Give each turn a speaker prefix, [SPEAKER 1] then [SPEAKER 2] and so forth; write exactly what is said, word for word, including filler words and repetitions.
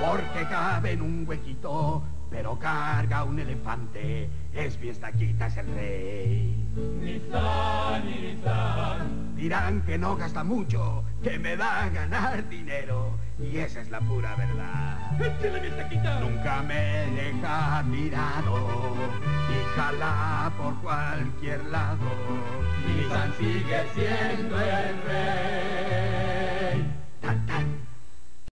[SPEAKER 1] porque cabe en un huequito, pero carga un elefante. Es Fiestaquita, es el rey.
[SPEAKER 2] Nizán y Nizán.
[SPEAKER 1] Dirán que no gasta mucho, que me va a ganar dinero, y esa es la pura verdad.
[SPEAKER 2] ¡Échale, Fiestaquita!
[SPEAKER 1] Nunca me deja tirado y jala por cualquier lado.
[SPEAKER 2] Nizán sigue siendo el rey.